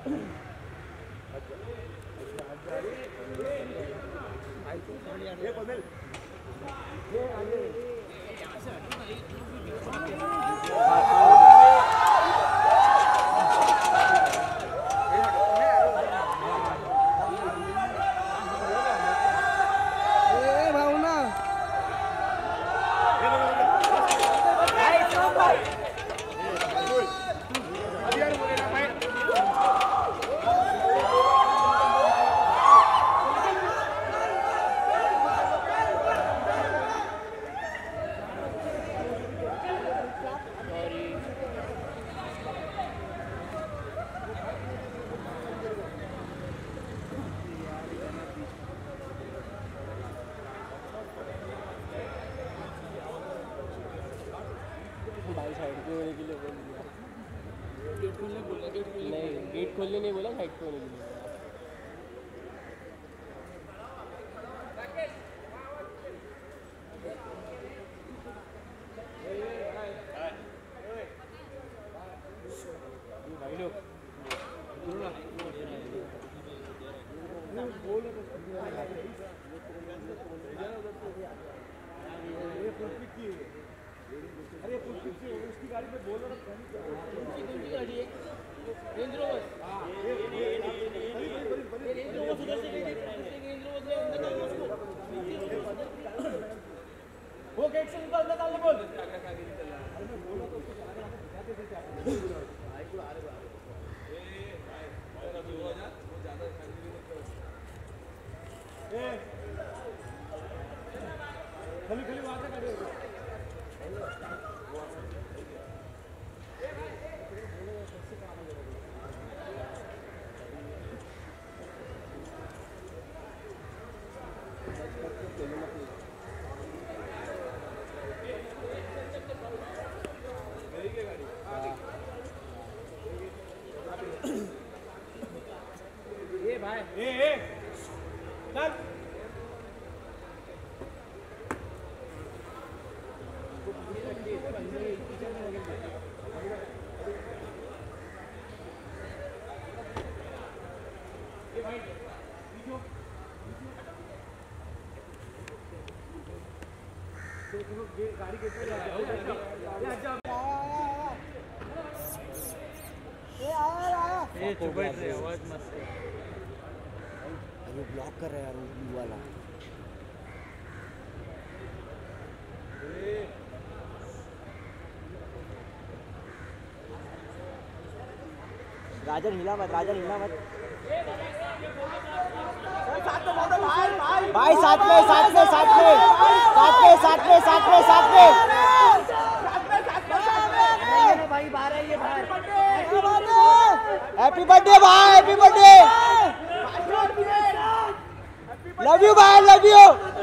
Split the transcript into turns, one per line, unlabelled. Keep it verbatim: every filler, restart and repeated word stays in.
Gate खोलने नहीं बोला, साइड पे होने के लिए।
अरे उसकी गाड़ी में बोलो ना, गाड़ी है रेंज रोवर। वो गेट से निकल अंदर डालने बोल। खाली खाली वहां से गाड़ी ए भाई ए ए चल गाड़ी के ऊपर ये चुप बैठ रहे, आवाज मत से।
वो ब्लॉक कर रहा है यार वो ब्लू वाला। राजन हिला मत, राजन हिला मत भाई। साथ में साथ में साथ में साथ में साथ में साथ में साथ में भाई बाहर है ये बाहर। हैप्पी बर्थडे भाई, हैप्पी बर्थडे, लव यू भाई, लव यू।